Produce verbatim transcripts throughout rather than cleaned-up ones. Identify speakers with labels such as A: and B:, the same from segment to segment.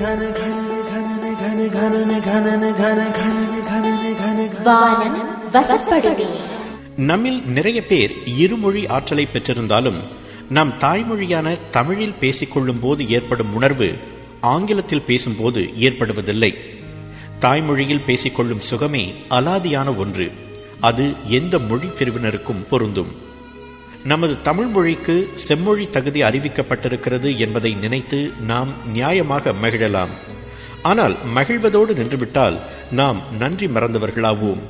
A: நம்மில் நிறைய பேர் இருமொழி ஆற்றலை பெற்றிருந்தாலும் நம் தாய்மொழியான தமிழில் பேசிக்கொள்ளும் போது ஏற்படும் உணர்வு ஆங்கிலத்தில் பேசும்போது ஏற்படுவதில்லை. தாய்மொழியில் பேசிக்கொள்ளும் சுகமே அலாதியான ஒன்று. அது எந்த மொழி பிரிவினருக்கும் பொருந்தும். நமது தமிழ் மொழிக்கு செம்மொழி தகுதி அறிவிக்கப்பட்டிருக்கிறது என்பதை நினைத்து நாம் நியாயமாக மகிழலாம். ஆனால் மகிழ்வதோடு நின்றுவிட்டால் நாம் நன்றி மறந்தவர்களாவோம்.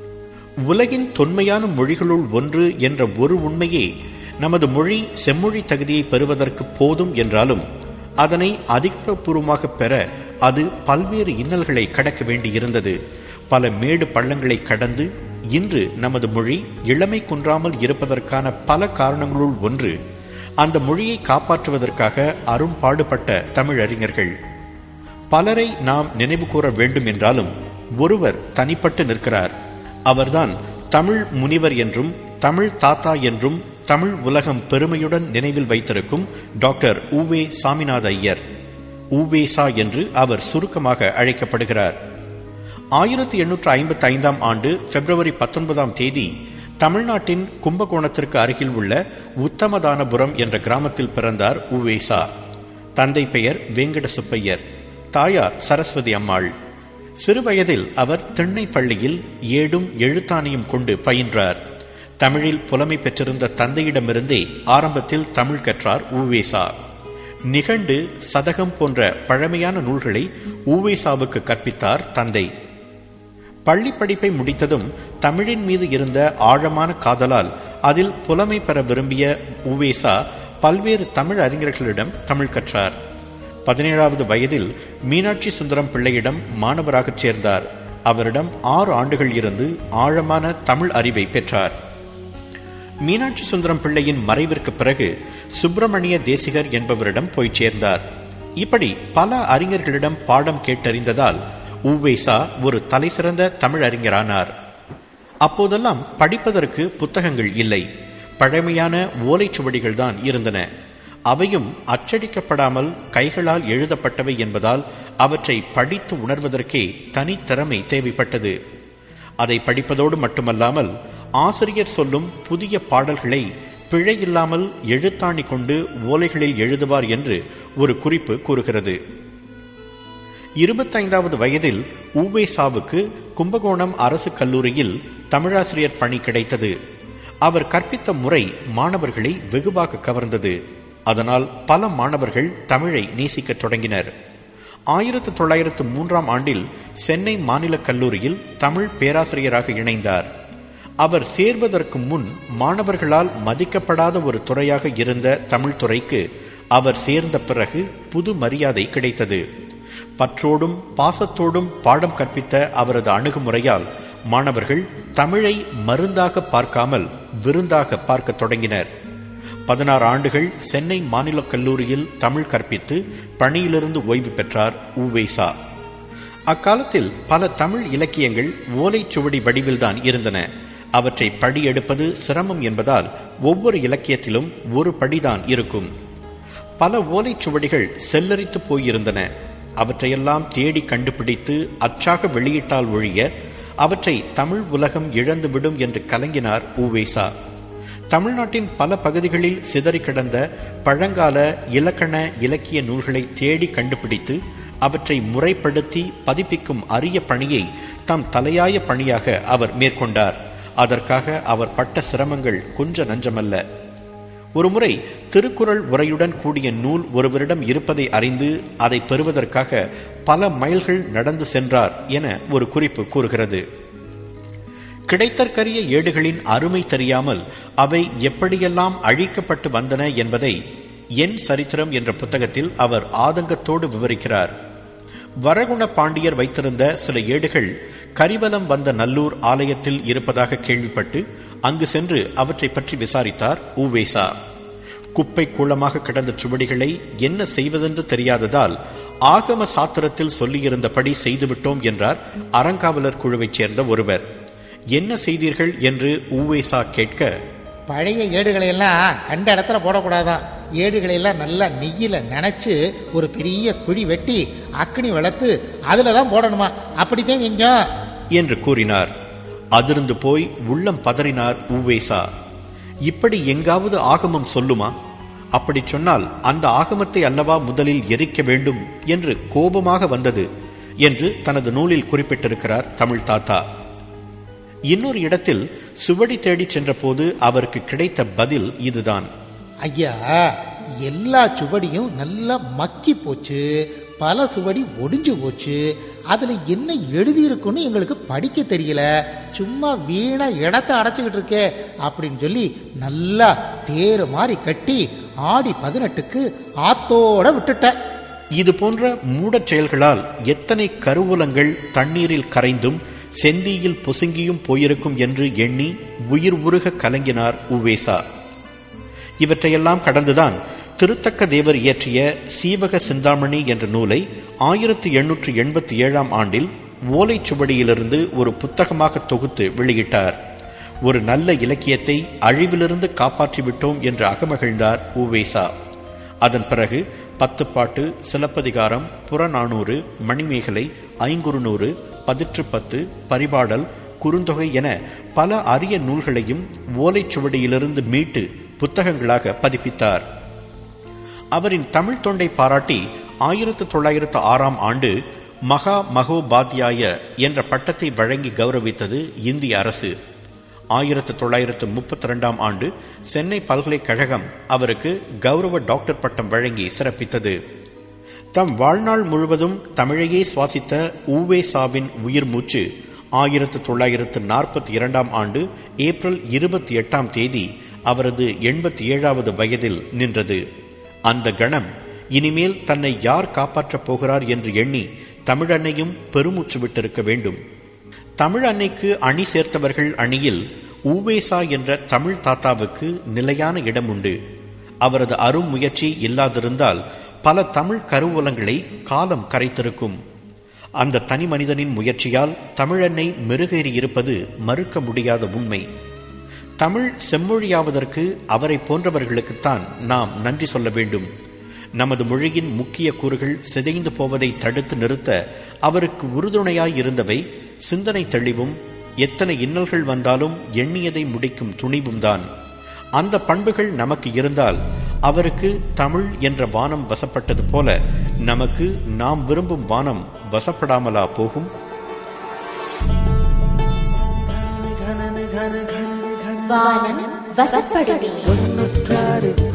A: உலகின் தொன்மையான மொழிகளுள் ஒன்று என்ற ஒரு உண்மையே நமது மொழி செம்மொழி தகுதியை பெறுவதற்கு போதும் என்றாலும் அதனை அதிகாரப்பூர்வமாக பெற அது பல்வேறு இன்னல்களை கடக்க வேண்டியிருந்தது. பல மேடு பள்ளங்களை கடந்து இன்று நமது மொழி இளமை குன்றாமல் இருப்பதற்கான பல காரணங்களுள் ஒன்று அந்த மொழியை காப்பாற்றுவதற்காக அரும்பாடுபட்ட தமிழறிஞர்கள். பலரை நாம் நினைவு கூற வேண்டும் என்றாலும் ஒருவர் தனிப்பட்டு நிற்கிறார். அவர்தான் தமிழ் முனிவர் என்றும் தமிழ் தாத்தா என்றும் தமிழ் உலகம் பெருமையுடன் நினைவில் வைத்திருக்கும் டாக்டர் உவே சாமிநாத ஐயர். உவேசா என்று அவர் சுருக்கமாக அழைக்கப்படுகிறார். ஆயிரத்தி எண்ணூற்று ஐம்பத்தி ஐந்தாம் ஆண்டு பிப்ரவரி பத்தொன்பதாம் தேதி தமிழ்நாட்டின் கும்பகோணத்திற்கு அருகில் உள்ள உத்தமதானபுரம் என்ற கிராமத்தில் பிறந்தார் உவேசா. தந்தை பெயர் வெங்கட சுப்பையர், தாயார் சரஸ்வதி அம்மாள். சிறுவயதில் அவர் திண்ணை பள்ளியில் ஏடும் எழுத்தாணியும் கொண்டு பயின்றார். தமிழில் புலமை பெற்றிருந்த தந்தையிடமிருந்தே ஆரம்பத்தில் தமிழ் கற்றார் உவேசா. நிகண்டு, சதகம் போன்ற பழமையான நூல்களை உவேசாவுக்கு கற்பித்தார் தந்தை. பள்ளி படிப்பை முடித்ததும் தமிழின் மீது இருந்த ஆழமான காதலால் அதில் புலமை பெற விரும்பிய உவேசா பல்வேறு தமிழ் அறிஞர்களிடம் தமிழ் கற்றார். பதினேழாவது வயதில் மீனாட்சி சுந்தரம் பிள்ளையிடம் மாணவராக சேர்ந்தார். அவரிடம் ஆறு ஆண்டுகள் இருந்து ஆழமான தமிழ் அறிவை பெற்றார். மீனாட்சி சுந்தரம் பிள்ளையின் மறைவிற்கு பிறகு சுப்பிரமணிய தேசிகர் என்பவரிடம் போய் சேர்ந்தார். இப்படி பல அறிஞர்களிடம் பாடம் கேட்டறிந்ததால் உவேசா ஒரு தலைசிறந்த தமிழ் அறிஞரானார். அப்போதெல்லாம் படிப்பதற்கு புத்தகங்கள் இல்லை. பழமையான ஓலைச்சுவடிகள் தான் இருந்தன. அவையும் அச்சடிக்கப்படாமல் கைகளால் எழுதப்பட்டவை என்பதால் அவற்றை படித்து உணர்வதற்கே தனித்திறமை தேவைப்பட்டது. அதை படிப்பதோடு மட்டுமல்லாமல் ஆசிரியர் சொல்லும் புதிய பாடல்களை பிழையில்லாமல் எழுத்தாணி கொண்டு ஓலைகளில் எழுதுவார் என்று ஒரு குறிப்பு கூறுகிறது. இருபத்தைந்தாவது வயதில் உவேசாவுக்கு கும்பகோணம் அரசு கல்லூரியில் தமிழாசிரியர் பணி கிடைத்தது. அவர் கற்பித்த முறை மாணவர்களை வெகுவாக கவர்ந்தது. அதனால் பல மாணவர்கள் தமிழை நேசிக்கத் தொடங்கினர். ஆயிரத்தி தொள்ளாயிரத்து மூன்றாம் ஆண்டில் சென்னை மாநில கல்லூரியில் தமிழ் பேராசிரியராக இணைந்தார். அவர் சேர்வதற்கு முன் மாணவர்களால் மதிக்கப்படாத ஒரு துறையாக இருந்த தமிழ் துறைக்கு அவர் சேர்ந்த பிறகு புது மரியாதை கிடைத்தது. பற்றோடும் பாசத்தோடும் பாடம் கற்பித்த அவரது அணுகுமுறையால் மாணவர்கள் தமிழை மருந்தாக பார்க்காமல் விருந்தாக பார்க்க தொடங்கினர். பதினாறு ஆண்டுகள் சென்னை மாநில கல்லூரியில் தமிழ் கற்பித்து பணியிலிருந்து ஓய்வு பெற்றார் உவேசா. அக்காலத்தில் பல தமிழ் இலக்கியங்கள் ஓலைச்சுவடி வடிவில்தான் இருந்தன. அவற்றை படி எடுப்பது சிரமம் என்பதால் ஒவ்வொரு இலக்கியத்திலும் ஒரு படிதான் இருக்கும். பல ஓலைச்சுவடிகள் செல்லரித்து போயிருந்தன. அவற்றையெல்லாம் தேடி கண்டுபிடித்து அச்சாக வெளியிட்டால் ஒழிய அவற்றை தமிழ் உலகம் இழந்துவிடும் என்று கலங்கினார் உவேசா. தமிழ்நாட்டின் பல பகுதிகளில் சிதறி கிடந்த பழங்கால இலக்கண இலக்கிய நூல்களை தேடி கண்டுபிடித்து அவற்றை முறைப்படுத்தி பதிப்பிக்கும் அரிய பணியை தம் தலையாய பணியாக அவர் மேற்கொண்டார். அதற்காக அவர் பட்ட சிரமங்கள் கொஞ்ச நஞ்சமல்ல. ஒருமுறை திருக்குறள் உரையுடன் கூடிய நூல் ஒருவரிடம் இருப்பதை அறிந்து அதை பெறுவதற்காக பல மைல்கள் நடந்து சென்றார் என ஒரு குறிப்பு கூறுகிறது. கிடைத்தற்கரிய ஏடுகளின் அருமை தெரியாமல் அவை எப்படியெல்லாம் அழிக்கப்பட்டு வந்தன என்பதை என் சரித்திரம் என்ற புத்தகத்தில் அவர் ஆதங்கத்தோடு விவரிக்கிறார். வரகுண பாண்டியர் வைத்திருந்த சில ஏடுகள் கரிவலம் வந்த நல்லூர் ஆலயத்தில் இருப்பதாக கேள்விப்பட்டு அங்கு சென்று அவற்றை பற்றி விசாரித்தார் உவேசா. குப்பை கூளமாக கிடந்த சுவடிகளை என்ன செய்வதென்று தெரியாததால் ஆகம சாத்திரத்தில் சொல்லியிருந்தபடி செய்துவிட்டோம் என்றார் அறங்காவலர் குழுவைச் சேர்ந்த ஒருவர். என்ன செய்தீர்கள் என்று உவேசா கேட்க,
B: பழைய ஏடுகளை எல்லாம் கண்ட இடத்துல போடக்கூடாதான், ஏடுகளை எல்லாம் நல்லா நெய்யில நனைச்சு ஒரு பெரிய குழி வெட்டி அக்னி வளர்த்து அதுலதான் போடணுமா, அப்படித்தான் செஞ்சோம்
A: என்று கூறினார். அதிர்ந்து போய் உள்ளம் பதறினார் உவேசா. இப்படி எங்காவது ஆகமம் சொல்லுமா? அப்படி சொன்னால் அந்த ஆகமத்தை அல்லவா முதலில் எரிக்க வேண்டும் என்று கோபமாக வந்தது என்று தனது நூலில் குறிப்பிட்டிருக்கிறார் தமிழ் தாத்தா. இன்னொரு இடத்தில் சுவடி தேடி சென்ற போது அவருக்கு கிடைத்த பதில் இதுதான்.
B: ஐயா, எல்லா சுவடியும் நல்லா மக்கி போச்சு, பல சுவடி ஒடிஞ்சு போச்சு, அதுல என்ன எழுதி இருக்குன்னு எங்களுக்கு படிக்க தெரியல, சும்மா வீணா இடத்தை அடைச்சுக்கிட்டு இருக்கே அப்படின்னு சொல்லி நல்லா தேர் மாதிரி கட்டி ஆடி பதினெட்டுக்கு ஆத்தோட விட்டுட்ட.
A: இது போன்ற மூடச் செயல்களால் எத்தனை கருவூலங்கள் தண்ணீரில் கரைந்தும் செந்தியில் பொசுங்கியும் போயிருக்கும் என்று எண்ணி உயிர் உருக கலங்கினார் உவேசா. இவற்றையெல்லாம் கடந்துதான் திருத்தக்க தேவர் இயற்றிய சீவக சிந்தாமணி என்ற நூலை ஆயிரத்தி எண்ணூற்று எண்பத்தி ஏழாம் ஆண்டில் ஓலைச்சுவடியிலிருந்து ஒரு புத்தகமாக தொகுத்து வெளியிட்டார். ஒரு நல்ல இலக்கியத்தை அழிவிலிருந்து காப்பாற்றிவிட்டோம் என்று அகமகிழ்ந்தார் உவேசா. அதன் பிறகு பத்துப்பாட்டு, சிலப்பதிகாரம், புறநானூறு, மணிமேகலை, ஐங்குறுநூறு, பதிற்று பத்து, பரிபாடல், குறுந்தொகை என பல அரிய நூல்களையும் ஓலைச்சுவடியிலிருந்து மீட்டு புத்தகங்களாக பதிப்பித்தார். அவரின் தமிழ் தொண்டை பாராட்டி ஆயிரத்தி தொள்ளாயிரத்து ஆறாம் ஆண்டு மகா மகோபாத்தியாய என்ற பட்டத்தை வழங்கி கௌரவித்தது இந்திய அரசு. ஆயிரத்தி தொள்ளாயிரத்து முப்பத்தி ரெண்டாம் ஆண்டு சென்னை பல்கலைக்கழகம் அவருக்கு கௌரவ டாக்டர் பட்டம் வழங்கி சிறப்பித்தது. தம் வாழ்நாள் முழுவதும் தமிழையே சுவாசித்த உவேசாவின் உயிர் மூச்சு ஆயிரத்தி தொள்ளாயிரத்து நாற்பத்தி இரண்டாம் ஆண்டு ஏப்ரல் இருபத்தி எட்டாம் தேதி அவரது எண்பத்தி ஏழாவது வயதில் நின்றது. அந்த கணம் இனிமேல் தன்னை யார் காப்பாற்றப் போகிறார் என்று எண்ணி தமிழன்னையும் பெருமூச்சு விட்டிருக்க வேண்டும். தமிழ் அன்னைக்கு அணி சேர்த்தவர்கள் அணியில் உவேசா என்ற தமிழ் தாத்தாவுக்கு நிலையான இடம் உண்டு. அவரது அரும் முயற்சி இல்லாதிருந்தால் பல தமிழ் கருவூலங்களை காலம் கரைத்திருக்கும். அந்த தனி மனிதனின் முயற்சியால் தமிழன்னை மெருகேறி இருப்பது மறுக்க முடியாத உண்மை. தமிழ் செம்மொழியாவதற்கு அவரை போன்றவர்களுக்குத்தான் நாம் நன்றி சொல்ல வேண்டும். நமது மொழியின் முக்கிய கூறுகள் சிதைந்து போவதை தடுத்து நிறுத்த அவருக்கு உறுதுணையாய் இருந்தவை சிந்தனை தெளிவும், எத்தனை இன்னல்கள் வந்தாலும் எண்ணியதை முடிக்கும் துணிவும் தான். அந்த பண்புகள் நமக்கு இருந்தால் அவருக்கு தமிழ் என்ற வானம் வசப்பட்டது போல நமக்கு நாம் விரும்பும் வானம் வசப்படாமலா போகும்?
C: வானம் வசப்படுமே.